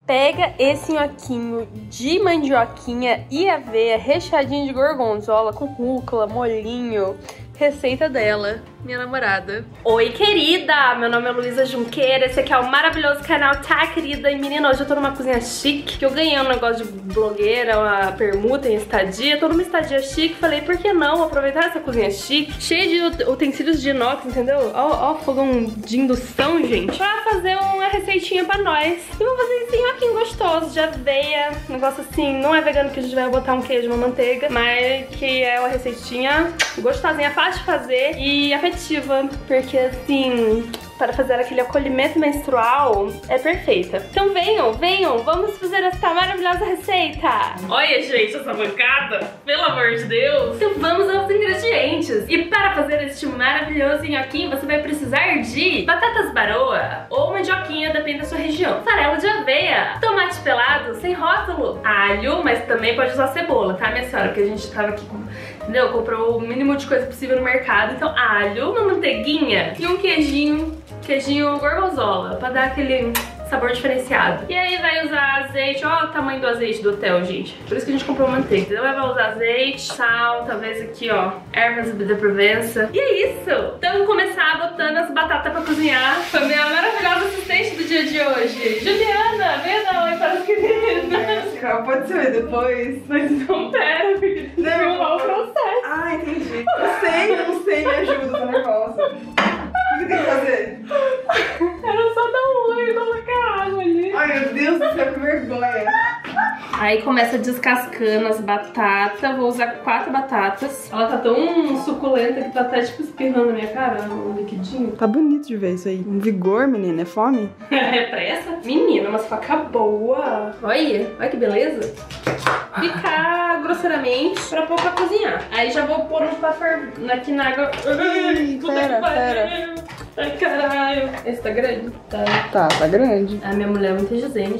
Pega esse nhoquinho de mandioquinha e aveia recheadinho de gorgonzola com rúcula, molhinho. Receita dela, minha namorada. Oi, querida! Meu nome é Luísa Junqueira, esse aqui é o maravilhoso canal Tá, Querida? E menina, hoje eu tô numa cozinha chique, que eu ganhei um negócio de blogueira, uma permuta em estadia. Tô numa estadia chique, falei, por que não aproveitar essa cozinha chique, cheia de utensílios de inox, entendeu? Ó, fogão de indução, gente, pra fazer uma receitinha pra nós. E vou fazer esse nhoquinho gostoso, de aveia, um negócio assim, não é vegano que a gente vai botar um queijo, uma manteiga, mas que é uma receitinha gostosinha, fácil de fazer e afetiva, porque assim, para fazer aquele acolhimento menstrual é perfeita. Então venham, vamos fazer essa maravilhosa receita. Olha, gente, essa bancada, pelo amor de Deus. Então vamos aos ingredientes. E para fazer este maravilhoso nhoquinho, você vai precisar de batatas baroa ou mandioquinha, depende da sua região, farelo de aveia, tomate pelado sem rótulo, alho, mas também pode usar cebola, tá, minha senhora? Porque a gente tava aqui com... Entendeu? Comprou o mínimo de coisa possível no mercado. Então alho, uma manteiguinha e um queijinho gorgonzola, pra dar aquele sabor diferenciado. E aí vai usar azeite, ó o tamanho do azeite do hotel, gente. Por isso que a gente comprou manteiga. Então vai usar azeite, sal, talvez aqui, ó, ervas da Provença. E é isso! Então vamos começar botando as batatas pra cozinhar. Foi a minha maravilhosa assistente do dia de hoje. Juliana, vem dar oi para os queridos. Pode ser depois. Mas não, pera, porque tem que filmar o processo. Ah, entendi. Não sei, me ajuda, tô nervosa. O que tem que fazer? Era só dar um oi e colocar água ali. Ai, meu Deus do céu, que vergonha. Aí começa descascando as batatas. Vou usar 4 batatas. Ela tá tão suculenta que tá até tipo espirrando na minha cara, um liquidinho. Tá bonito de ver isso aí. Um vigor, menina, é fome? É pressa? Menina, mas faca boa. Olha que beleza. Picar grosseiramente pra pôr pra cozinhar. Aí já vou pôr um paper aqui na água. Ai, pera. Ai, caralho. Esse tá grande? Tá grande. A minha mulher é muito exigente.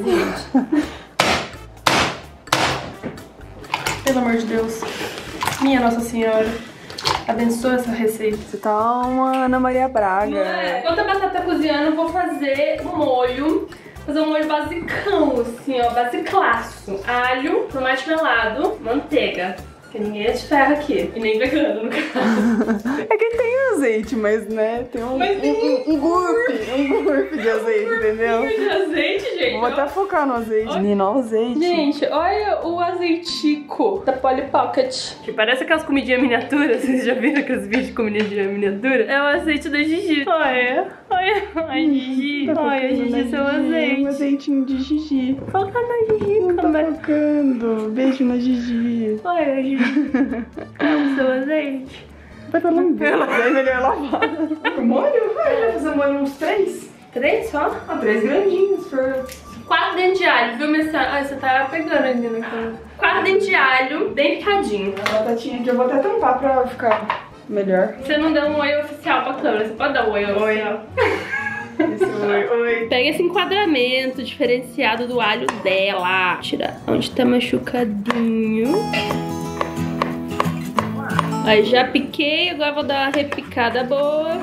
Pelo amor de Deus. Minha Nossa Senhora. Abençoa essa receita. Você tá uma Ana Maria Braga. Não é? Enquanto a batata tá cozinhando, eu vou fazer um molho. Fazer um molho basicão, assim, ó, basiclaço. Alho, tomate melado, manteiga. Porque ninguém é de ferro aqui. E nem vegano, no caso. É que tem azeite, mas né, tem um gurpe de azeite, entendeu? De azeite, gente. Vou até focar no azeite. Menina, olha o azeite. Gente, olha o azeitico da Polly Pocket. Que parece aquelas comidinhas miniaturas. Vocês já viram aqueles vídeos de comidinha miniatura? É o azeite da Gigi. Olha. Ai, Gigi. Olha, Gigi, seu azeite. Um azeitinho de Gigi. Foca na Gigi, não tá focando. Beijo na Gigi. Olha, Gigi. É o seu azeite. Vai pra lamber. Daí melhor lavar. O molho? Vai fazer molho uns 3. 3 só? 3 grandinhos. 4 dentes de alho, viu, minha senhora? Ai, você tá pegando ainda, né? 4 dentes de alho, bem picadinho. A batatinha aqui eu vou até tampar pra ficar melhor. Você não deu um oi oficial pra câmera, você pode dar um oi oficial. Oi. Pega esse enquadramento diferenciado do alho dela. Tira onde tá machucadinho. Aí já piquei, agora vou dar uma repicada boa.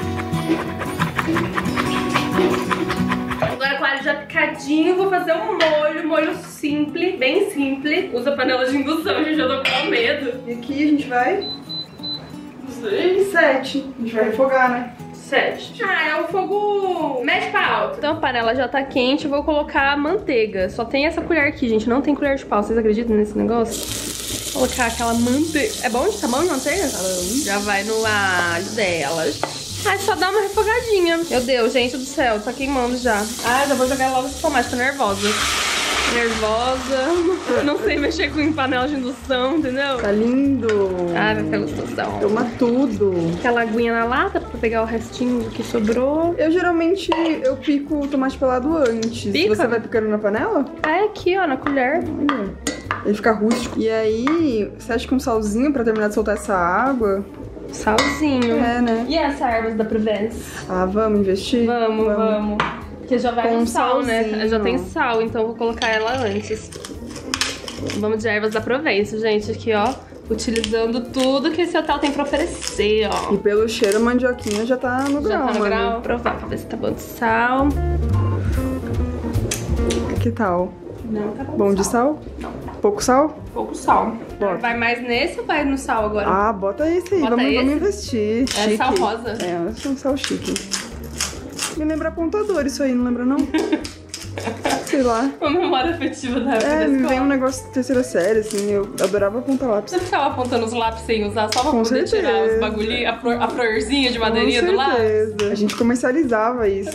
Agora com o alho já picadinho, vou fazer um molho simples, bem simples. Usa panela de indução, gente, eu tô com medo. E aqui a gente vai... 7. A gente vai refogar, né? 7. Ah, é um fogo médio pra alto. Então a panela já tá quente, eu vou colocar a manteiga. Só tem essa colher aqui, gente, não tem colher de pau. Vocês acreditam nesse negócio? Vou colocar aquela manteiga. É bom? Tá bom de manteiga? Já vai no alho delas. Aí só dá uma refogadinha. Meu Deus, gente do céu, tá queimando já. Ah, já vou jogar logo esse tomate, tô nervosa. Não sei mexer com panela de indução, entendeu? Tá lindo. Ah, vai ficar gostosão. Toma tudo. Aquela aguinha na lata pra pegar o restinho que sobrou. Eu geralmente pico o tomate pelado antes. Pica? Você vai picando na panela? Ah, é aqui, ó, na colher. Olha. Ele fica rústico. E aí, você acha que um salzinho pra terminar de soltar essa água? Salzinho. É, né? E essa ervas da Provença? Ah, vamos investir? Vamos. Porque já vai com sal, salzinho. né? Já tem sal, então vou colocar ela antes. Vamos de ervas da Provença, gente. Aqui, ó. Utilizando tudo que esse hotel tem pra oferecer, ó. E pelo cheiro, a mandioquinha já tá no grau, Já tá no mano. grau. Provar pra ver se tá bom de sal. Que tal? Não, tá bom. Bom de sal? Não. Pouco sal? Pouco sal. Bota. Vai mais nesse ou vai no sal agora? Ah, bota esse aí. Bota Vamos esse? investir. É Chique. sal rosa. É, acho um sal chique. Me lembra apontador isso aí, não lembra não? Sei lá. Uma memória afetiva da época da Me escola. vem um negócio de terceira série, assim, eu adorava apontar lápis. Você ficava apontando os lápis sem usar só pra Com poder certeza. tirar os bagulhinhos, a florzinha de madeirinha Com do lado? certeza. A gente comercializava isso.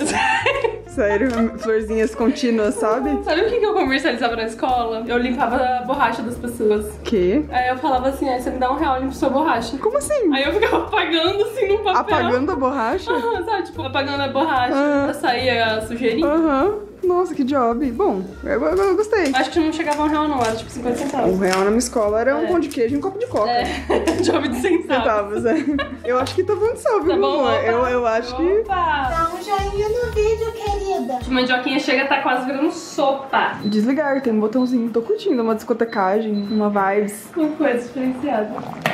Sério, florzinhas contínuas, sabe? Sabe o que eu comercializava na escola? Eu limpava a borracha das pessoas. Que? Aí eu falava assim, aí você me dá R$1 e limpa sua borracha. Como assim? Aí eu ficava apagando assim no papel. Apagando a borracha? Aham, sabe? Tipo, apagando a borracha pra sair a sujeirinha. Aham. Nossa, que job. Bom, eu gostei. Acho que não chegava R$1 não, era tipo 50 centavos. R$1 na minha escola era um pão de queijo e um copo de coca. Job de centavos. Centavos, é. Eu acho que tá bom de sal, viu, Tá bom, amor? opa. Eu acho que... Opa! Dá um joinha no vídeo, querida. A mandioquinha chega a tá quase virando sopa. Desligar, tem um botãozinho. Tô curtindo uma discotecagem, uma vibes. Uma coisa diferenciada.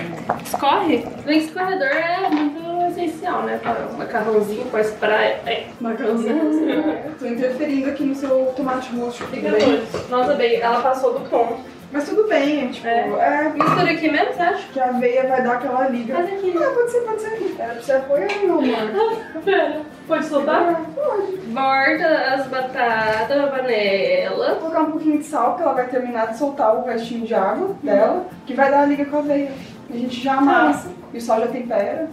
Escorre? Bem, escorredor é muito essencial, né? Para um macarrãozinho com praia. Macarrãozinho. Tô interferindo aqui no seu tomate roxo. Fica doido. Nossa, bem, ela passou do ponto. Mas tudo bem, tipo... Mistura aqui mesmo, você acha? Que a aveia vai dar aquela liga. Faz aqui. Ah, pode ser. Era pra você apoiar, não, amor. Pera, pode soltar? Pode. Borda as batatas na panela. Vou colocar um pouquinho de sal, porque ela vai terminar de soltar o restinho de água dela, que vai dar a liga com a aveia. A gente já amassa e o sal já tempera.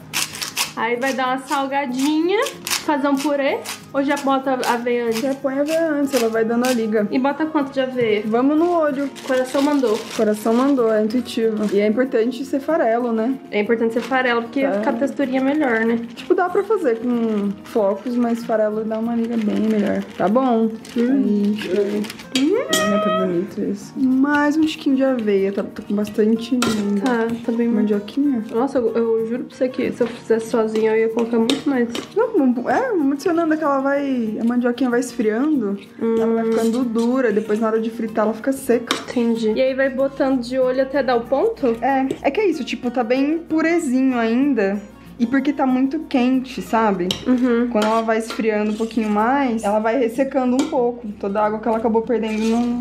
Aí vai dar uma salgadinha, fazer um purê. Ou já bota a aveia antes? Já põe a aveia antes, ela vai dando a liga. E bota quanto de aveia? Vamos no olho. O coração mandou. O coração mandou, é intuitivo. E é importante ser farelo, né? É importante ser farelo, porque fica a texturinha melhor, né? Tipo, dá pra fazer com flocos, mas farelo dá uma liga bem melhor. Tá bom? Aí, deixa eu ver. Tá bonito isso. Mais um tiquinho de aveia, tá com bastante Tá bem... mandioquinha. Nossa, eu juro pra você que se eu fizesse sozinha eu ia colocar muito mais. Não, vamos adicionando que ela vai... A mandioquinha vai esfriando, ela vai ficando dura, depois na hora de fritar ela fica seca. Entendi. E aí vai botando de olho até dar o ponto? É que é isso, tipo, tá bem purezinho ainda. E porque tá muito quente, sabe? Quando ela vai esfriando um pouquinho mais, ela vai ressecando um pouco toda a água que ela acabou perdendo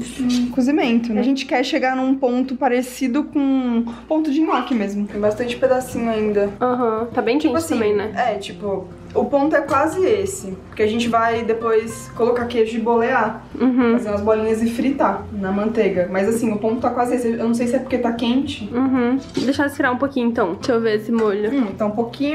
no cozimento, né? A gente quer chegar num ponto parecido com ponto de nhoque mesmo. Tem bastante pedacinho ainda. Tá bem quente Assim, também, né? É, tipo, o ponto é quase esse. Porque a gente vai depois colocar queijo e bolear. Fazer umas bolinhas e fritar na manteiga. Mas assim, o ponto tá quase esse. Eu não sei se é porque tá quente. Deixa esfriar um pouquinho então. Deixa eu ver esse molho. Então um pouquinho...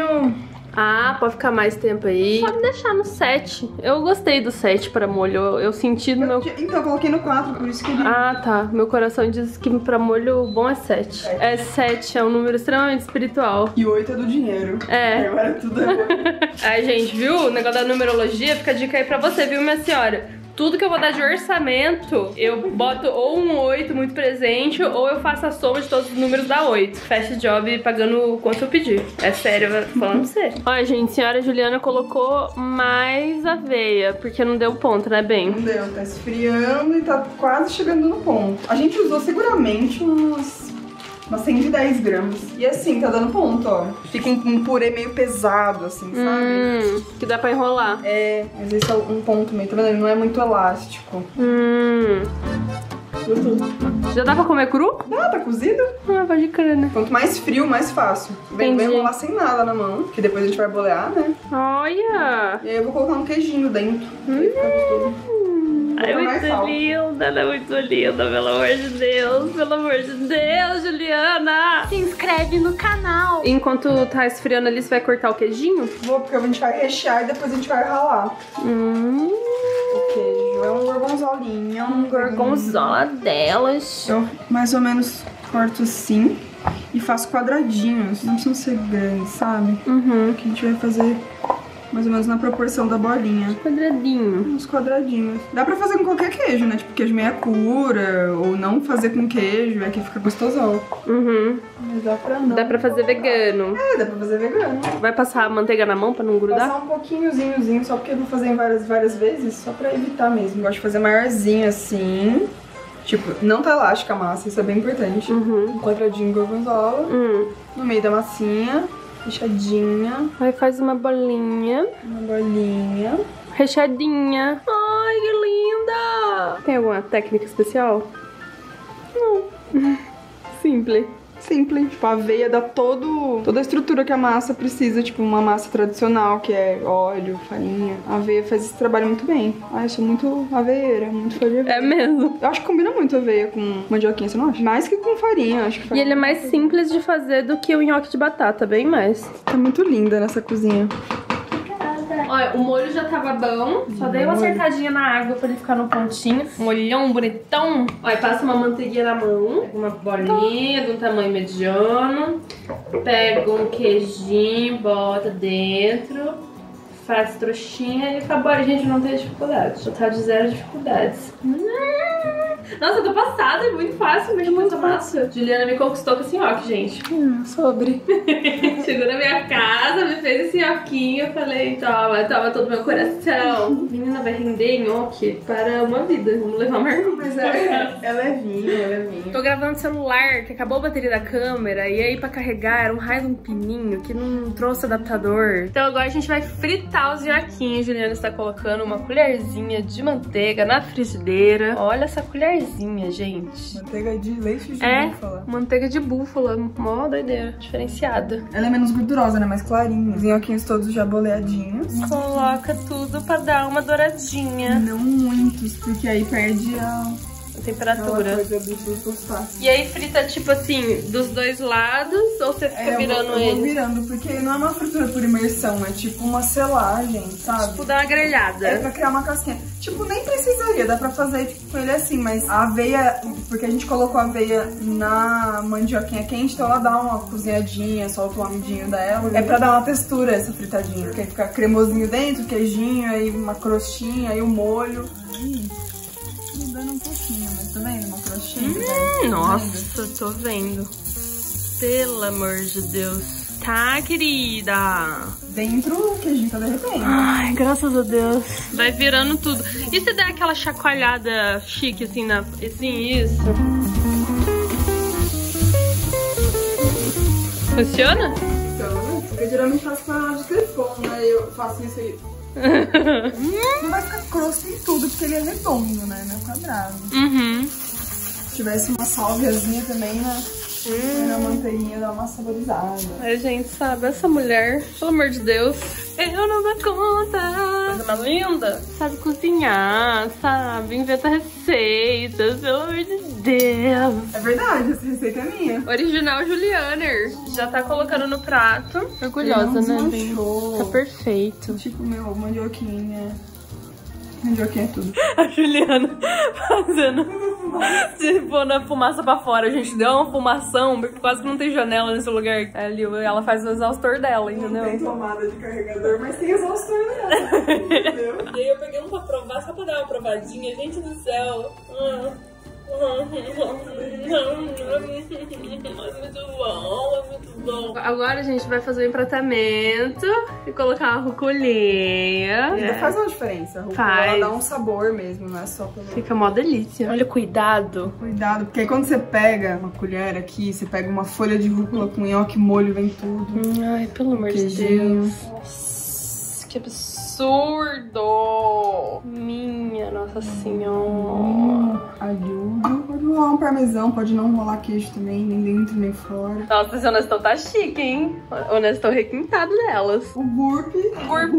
Ah, pode ficar mais tempo aí. Pode deixar no 7. Eu gostei do 7 pra molho. Eu senti no meu... Então, eu coloquei no 4, por isso que ele... Ah, tá. Meu coração diz que pra molho bom é 7. É 7, é um número extremamente espiritual. E 8 é do dinheiro. É. Agora tudo é bom. Aí, gente, viu? O negócio da numerologia, fica a dica aí pra você, viu, minha senhora? Tudo que eu vou dar de orçamento, eu boto ou um 8 muito presente, ou eu faço a soma de todos os números da 8. Fecha job pagando o quanto eu pedir. É sério, eu tô falando pra você. Olha, gente, a senhora Juliana colocou mais aveia, porque não deu ponto, né, bem? Não deu, tá esfriando e tá quase chegando no ponto. A gente usou seguramente umas 110 gramas. E assim, tá dando ponto, ó. Fica um purê meio pesado, assim, sabe? Que dá pra enrolar. É, mas esse é um ponto meio, tá vendo? Ele não é muito elástico. Já dá pra comer cru? Ah, tá cozido? Ah, pode crer, né? Quanto mais frio, mais fácil. Vai enrolar sem nada na mão, que depois a gente vai bolear, né? Olha! E aí eu vou colocar um queijinho dentro. Aí fica gostoso. É muito linda, ela é muito linda, pelo amor de Deus. Pelo amor de Deus, Juliana! Se inscreve no canal. Enquanto tá esfriando ali, você vai cortar o queijinho? Vou, porque a gente vai rechear e depois a gente vai ralar. O queijo é um gorgonzolinho. Um Gorgonzola delas. Eu mais ou menos corto assim e faço quadradinhos. Não precisam ser grandes, sabe? Que a gente vai fazer mais ou menos na proporção da bolinha. Quadradinho. Uns quadradinhos. Dá pra fazer com qualquer queijo, né? Tipo queijo meia cura, ou não fazer com queijo, é que fica gostosão. Mas dá pra não. Dá pra fazer vegano. É, dá pra fazer vegano. Vai passar a manteiga na mão pra não grudar? Passar um pouquinhozinho, só porque eu vou fazer em várias vezes, só pra evitar mesmo. Gosto de fazer maiorzinho assim. Tipo, não tá elástica a massa, isso é bem importante. Um quadradinho de gorgonzola. No meio da massinha, fechadinha. Aí faz uma bolinha. Uma bolinha. Recheadinha. Ai, que linda! Tem alguma técnica especial? Não. Simples. Simples. Tipo, a aveia dá toda a estrutura que a massa precisa. Tipo, uma massa tradicional, que é óleo, farinha. A aveia faz esse trabalho muito bem. Ah, eu sou muito aveieira, muito fã de aveia. É mesmo. Eu acho que combina muito aveia com mandioquinha, você não acha? Mais que com farinha, acho que faz. E ele é mais simples de fazer do que o nhoque de batata, bem mais. Tá muito linda nessa cozinha. Olha, o molho já tava bom. Só dei uma acertadinha na água pra ele ficar no pontinho. Molhão bonitão. Olha, passa uma manteiguinha na mão. Pega uma bolinha de um tamanho mediano. Pega um queijinho, bota dentro. Faz trouxinha e acabou. Gente, não tem dificuldade. Total de 0 dificuldades. Nossa, eu tô passada, é muito fácil, mas muito fácil. Juliana me conquistou com esse nhoque, gente. Sobre. Chegou na minha casa, me fez esse nhoquinho, eu falei, toma todo meu coração. Menina, vai render nhoque para uma vida. Vamos levar uma marmita. Mas é levinho. Tô gravando no celular, que acabou a bateria da câmera, e aí pra carregar era um raio de um pininho que não trouxe adaptador. Então agora a gente vai fritar os nhoquinhos. Juliana está colocando uma colherzinha de manteiga na frigideira. Olha essa colherzinha, gente. Manteiga de leite de búfala. Manteiga de búfala, mó doideira, diferenciada. Ela é menos gordurosa, né? Mais clarinha. Os nhoquinhos todos já boleadinhos. Coloca tudo pra dar uma douradinha. Não muitos, porque aí perde a temperatura. Coisa do tostar. E aí frita, tipo assim, dos dois lados, ou você fica virando ele? Eu vou virando, porque não é uma fritura por imersão, é tipo uma selagem, sabe? Tipo, dá uma grelhada. É pra criar uma casquinha. Tipo, nem precisaria, dá pra fazer tipo, com ele assim, mas a aveia, porque a gente colocou a aveia na mandioquinha quente, então ela dá uma cozinhadinha, solta o amidinho dela. É pra dar uma textura essa fritadinha, porque aí fica cremosinho dentro, queijinho, aí uma crostinha, aí o molho. Mudando um pouquinho, mas tá vendo? Uma crostinha. Nossa, tô vendo. Pelo amor de Deus. Tá, querida? Dentro o queijinho tá derretendo. Ai, graças a Deus. Vai virando tudo. E se der aquela chacoalhada chique, assim, assim, isso? Funciona? Funciona. Eu geralmente faço com a de telefone, né? Eu faço isso aí. Não vai ficar crosto em tudo, porque ele é redondo, né? Não é quadrado. Se tivesse uma salviazinha também, né? Na manteiguinha dá uma saborizada. A gente sabe, essa mulher, pelo amor de Deus, eu não dou conta. Coisa mais linda. Sabe cozinhar, sabe? Inventa receitas, pelo amor de Deus. É verdade, essa receita é minha. Original Julianer. Já tá colocando no prato. Orgulhosa, né? Tá perfeito. Tipo, meu, mandioquinha. Mandioquinha é tudo. A Juliana fazendo tipo na fumaça pra fora. A gente deu uma fumação, porque quase que não tem janela nesse lugar. Ali ela faz o exaustor dela, entendeu? Não tem tomada de carregador, mas tem exaustor dela. Entendeu? E aí eu peguei um pra provar, só pra dar uma provadinha. Gente do céu. Muito bom. Agora a gente vai fazer o empratamento e colocar a rucolinha. Ainda faz uma diferença. A rúcula, ela dá um sabor mesmo, não é só pelo... Fica mó delícia. Olha, cuidado. Cuidado, porque aí quando você pega uma colher aqui, você pega uma folha de rúcula com nhoque, molho, vem tudo. Ai, pelo amor de Deus. Nossa, que absurdo. Minha Nossa Senhora. Ajuda. Pode rolar um parmesão, pode não rolar queijo também, nem dentro nem fora. Nossa, esse Honestão tá chique, hein? O Honestão requintado delas. O gurpinho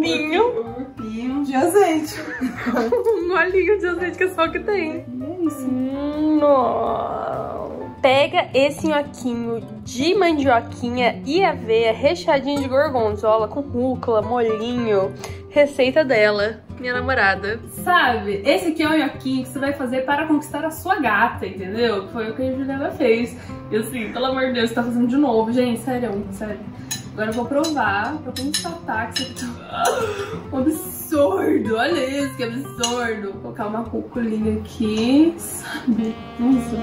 de azeite. Um olhinho de azeite que é só o que tem. É isso. Nossa. Pega esse nhoquinho de mandioquinha e aveia recheadinho de gorgonzola com rúcula, molhinho. Receita dela, minha namorada. Sabe, esse aqui é o nhoquinho que você vai fazer para conquistar a sua gata, entendeu? Foi o que a Juliana fez. E assim, pelo amor de Deus, você tá fazendo de novo, gente, sério. Agora eu vou provar pra constatar que isso aqui tá um absurdo. Olha isso, que absurdo. Vou colocar uma rúculinha aqui, sabe? Nossa.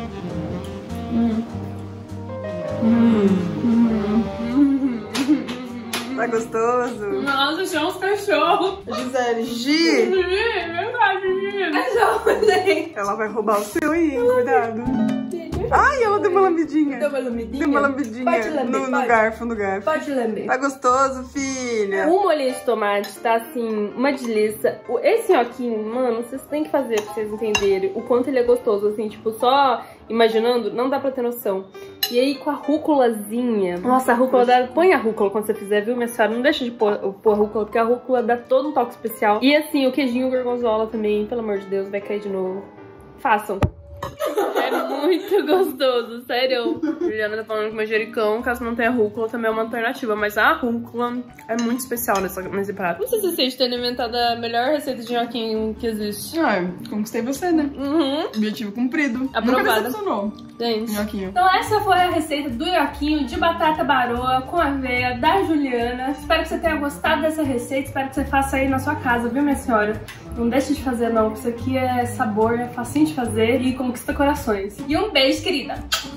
Tá gostoso? Nossa, chama os cachorros. Gisele, Gi! Cachorro, gente. Ela vai roubar o seu aí, cuidado. lambidinha. Ai, ela deu uma lambidinha. Deu uma lambidinha? Deu uma lambidinha Pode lamber, no garfo, no garfo. Pode lamber. Tá gostoso, filha? O molho de tomate tá assim, uma delícia. Esse nhoquinho, mano, vocês têm que fazer pra vocês entenderem o quanto ele é gostoso, assim, tipo, só imaginando, não dá pra ter noção. E aí com a rúculazinha. Nossa, a rúcula dá... Põe a rúcula quando você fizer, viu, minha senhora? Não deixa de pôr a rúcula, porque a rúcula dá todo um toque especial. E assim, o queijinho gorgonzola também, pelo amor de Deus, vai cair de novo. Façam. É muito gostoso, sério. Juliana tá falando que manjericão, caso não tenha rúcula, também é uma alternativa. Mas a rúcula é muito especial nesse prato. Não sei se vocês têm inventado a melhor receita de nhoquinho que existe. Ah, conquistei você, né? Uhum. Objetivo cumprido. Aprovada. Nunca decepcionou. Gente. Nhoquinho. Então essa foi a receita do nhoquinho de batata baroa com aveia da Juliana. Espero que você tenha gostado dessa receita. Espero que você faça aí na sua casa, viu, minha senhora? Não deixe de fazer, não. Isso aqui é sabor, é facinho de fazer e conquista corações. E um beijo, querida!